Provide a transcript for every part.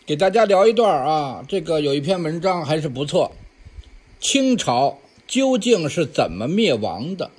给大家聊一段啊，这个有一篇文章还是不错。清朝究竟是怎么灭亡的？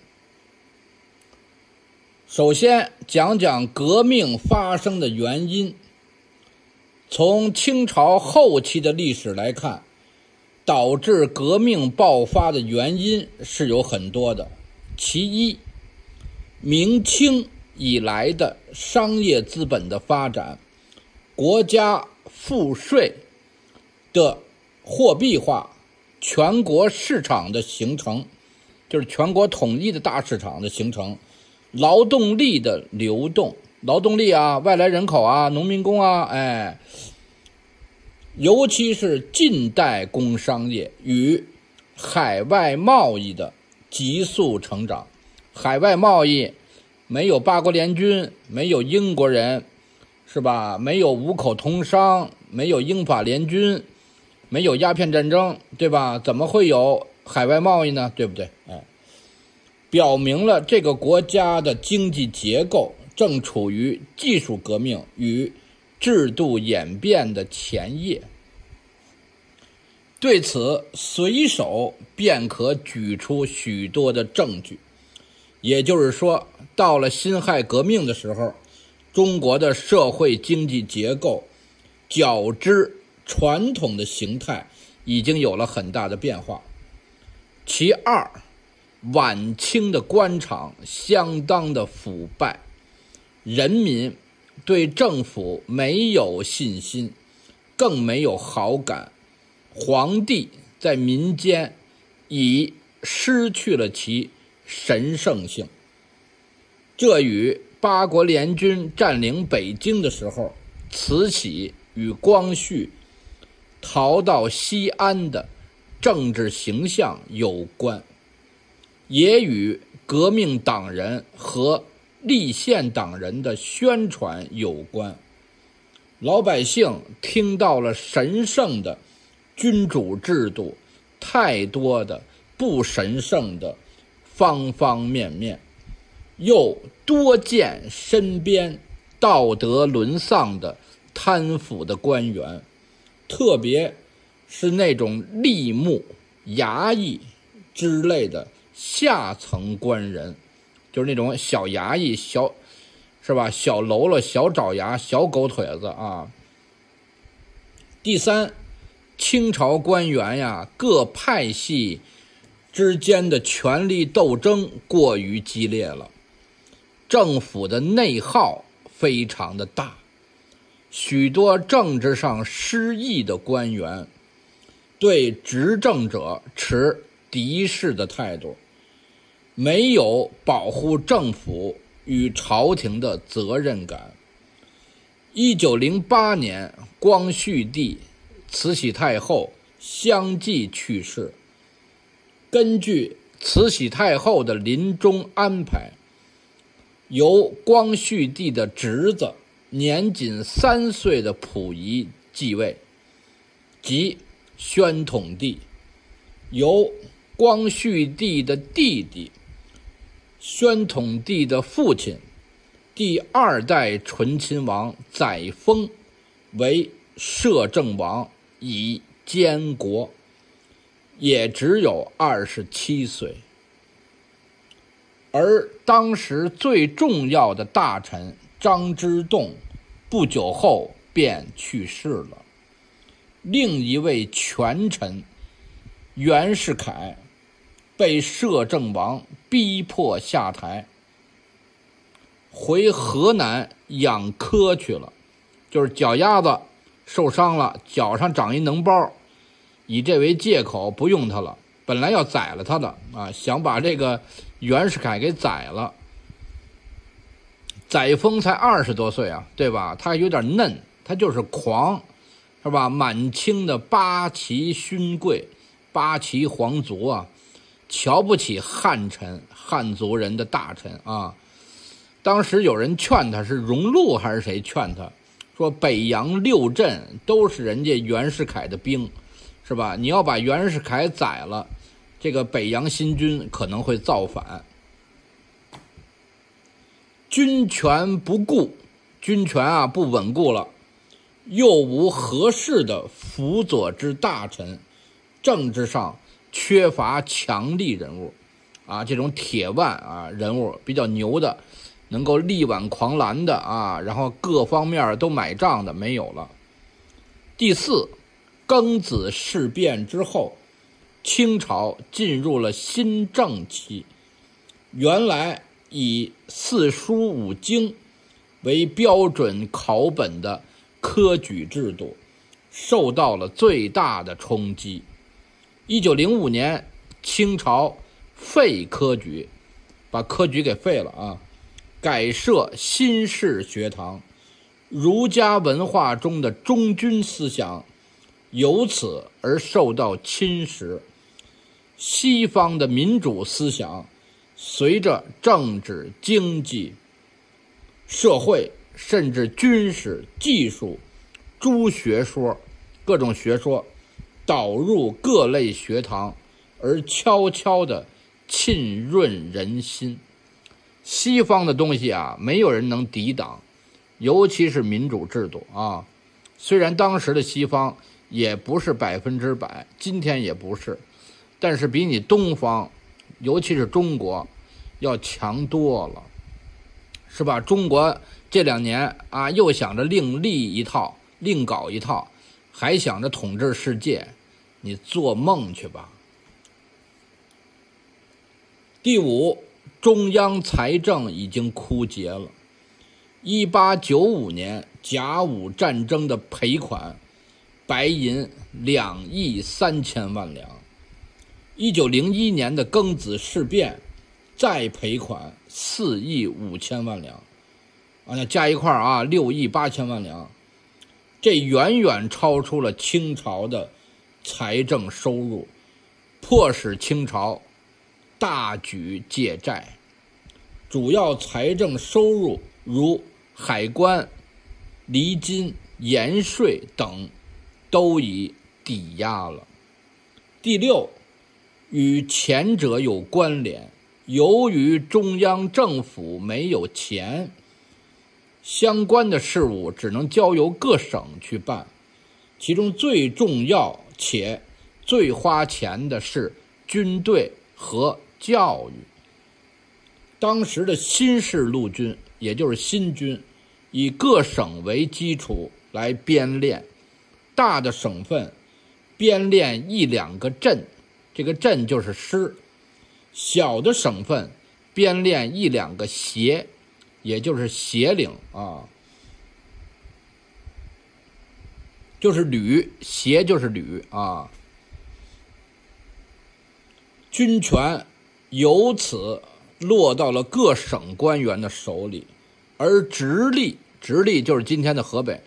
首先讲讲革命发生的原因。从清朝后期的历史来看，导致革命爆发的原因是有很多的。其一，明清以来的商业资本的发展，国家赋税的货币化，全国市场的形成，就是全国统一的大市场的形成，劳动力的流动，劳动力啊，外来人口啊，农民工啊，尤其是近代工商业与海外贸易的急速成长。海外贸易没有八国联军，没有英国人，是吧？没有五口通商，没有英法联军，没有鸦片战争，对吧？怎么会有海外贸易呢？对不对？表明了这个国家的经济结构正处于技术革命与制度演变的前夜。对此，随手便可举出许多的证据。也就是说，到了辛亥革命的时候，中国的社会经济结构较之传统的形态已经有了很大的变化。其二，晚清的官场相当的腐败，人民对政府没有信心，更没有好感，皇帝在民间已失去了其神圣性。这与八国联军占领北京的时候，慈禧与光绪逃到西安的政治形象有关，也与革命党人和立宪党人的宣传有关。老百姓听到了神圣的君主制度，太多的不神圣的方方面面，又多见身边道德沦丧的贪腐的官员，特别是那种吏目、衙役之类的下层官人，就是那种小衙役、是吧？小喽啰、小爪牙、小狗腿子啊。第三，清朝官员呀，各派系之间的权力斗争过于激烈了，政府的内耗非常的大，许多政治上失意的官员对执政者持敌视的态度，没有保护政府与朝廷的责任感。1908年，光绪帝、慈禧太后相继去世。根据慈禧太后的临终安排，由光绪帝的侄子年仅3岁的溥仪继位，即宣统帝；由光绪帝的弟弟宣统帝的父亲第2代醇亲王载沣为摄政王，以监国，也只有27岁。而当时最重要的大臣张之洞不久后便去世了。另一位权臣袁世凯被摄政王逼迫下台，回河南养科去了，就是脚丫子受伤了，脚上长一脓包，以这为借口不用他了，本来要宰了他的啊，想把这个袁世凯给宰了。载沣才20多岁啊，对吧？他有点嫩，他就是狂，是吧？满清的八旗勋贵、八旗皇族啊，瞧不起汉臣、汉族人的大臣啊。当时有人劝他，是荣禄还是谁劝他，说北洋6镇都是人家袁世凯的兵，是吧？你要把袁世凯宰了，这个北洋新军可能会造反。军权不固，军权不稳固了， 又无合适的辅佐之大臣，政治上缺乏强力人物啊，这种铁腕啊人物比较牛的，能够力挽狂澜的啊，然后各方面都买账的没有了。第四，庚子事变之后，清朝进入了新政期，原来以四书五经为标准考本的科举制度受到了最大的冲击。1905年，清朝废科举，把科举给废了啊，改设新式学堂，儒家文化中的忠君思想由此而受到侵蚀。西方的民主思想随着政治、经济、社会甚至军事、技术诸学说，各种学说导入各类学堂，而悄悄地浸润人心。西方的东西啊，没有人能抵挡，尤其是民主制度啊。虽然当时的西方也不是100%，今天也不是，但是比你东方，尤其是中国要强多了，是吧？中国这2年啊，又想着另立一套，另搞一套，还想着统治世界，你做梦去吧。第五，中央财政已经枯竭了。1895年甲午战争的赔款，白银2亿3千万两。1901年的庚子事变，再赔款4亿5千万两，那加一块啊，6亿8千万两。这远远超出了清朝的财政收入，迫使清朝大举借债。主要财政收入如海关、厘金、盐税等都已抵押了。第六，与前者有关联，由于中央政府没有钱，相关的事务只能交由各省去办，其中最重要且最花钱的是军队和教育。当时的新式陆军，也就是新军，以各省为基础来编练，大的省份编练1、2个镇，这个镇就是师；小的省份编练1、2个协，也就是协领啊，就是旅，协就是旅啊。军权由此落到了各省官员的手里，而直隶就是今天的河北，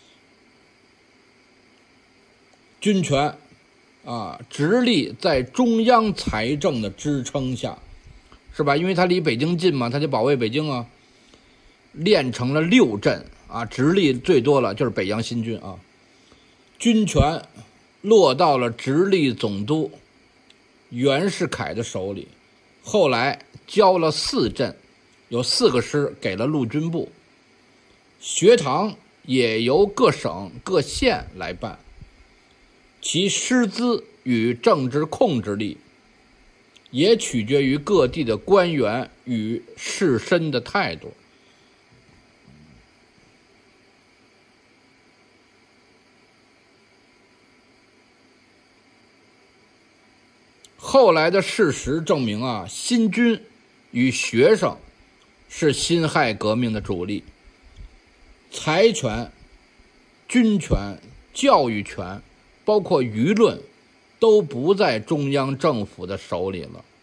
军权啊，直隶在中央财政的支撑下，是吧？因为它离北京近嘛，它得保卫北京啊，练成了6镇啊，直隶最多了，就是北洋新军啊。军权落到了直隶总督袁世凯的手里，后来交了4镇，有4个师给了陆军部，学堂也由各省各县来办，其师资与政治控制力也取决于各地的官员与士绅的态度。后来的事实证明啊，新军与学生是辛亥革命的主力，财权、军权、教育权，包括舆论，都不在中央政府的手里了。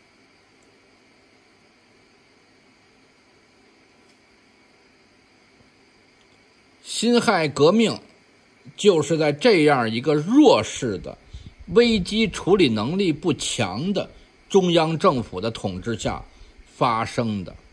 辛亥革命就是在这样一个弱势的、危机处理能力不强的中央政府的统治下发生的。